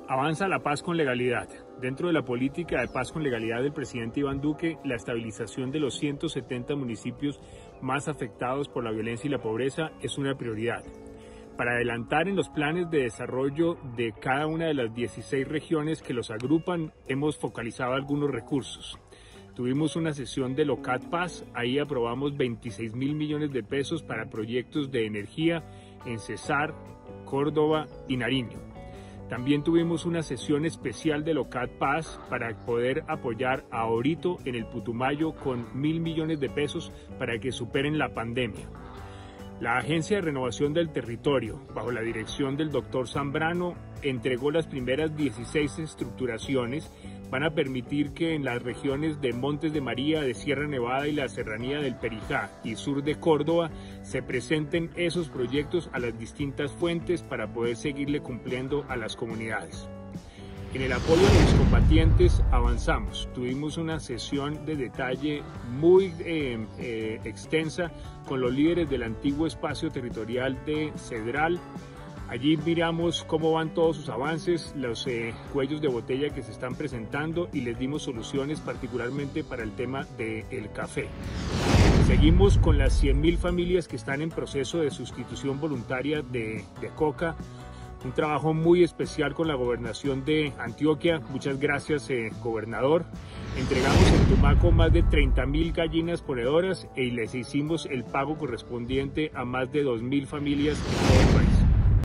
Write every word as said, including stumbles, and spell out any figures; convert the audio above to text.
Avanza la paz con legalidad. Dentro de la política de paz con legalidad del presidente Iván Duque, la estabilización de los ciento setenta municipios más afectados por la violencia y la pobreza es una prioridad. Para adelantar en los planes de desarrollo de cada una de las dieciséis regiones que los agrupan, hemos focalizado algunos recursos. Tuvimos una sesión de Locat Paz, ahí aprobamos veintiséis mil millones de pesos para proyectos de energía en Cesar, Córdoba y Nariño. También tuvimos una sesión especial de Locat Paz para poder apoyar a Orito en el Putumayo con mil millones de pesos para que superen la pandemia. La Agencia de Renovación del Territorio, bajo la dirección del doctor Zambrano, entregó las primeras dieciséis estructuraciones. Van a permitir que en las regiones de Montes de María, de Sierra Nevada y la Serranía del Perijá y sur de Córdoba se presenten esos proyectos a las distintas fuentes para poder seguirle cumpliendo a las comunidades. En el apoyo a los combatientes avanzamos. Tuvimos una sesión de detalle muy eh, eh, extensa con los líderes del antiguo espacio territorial de Cedral. Allí miramos cómo van todos sus avances, los eh, cuellos de botella que se están presentando y les dimos soluciones particularmente para el tema del café. Seguimos con las cien mil familias que están en proceso de sustitución voluntaria de, de coca. Un trabajo muy especial con la gobernación de Antioquia. Muchas gracias, eh, gobernador. Entregamos en Tumaco más de treinta mil gallinas ponedoras y les hicimos el pago correspondiente a más de dos mil familias en todo el país.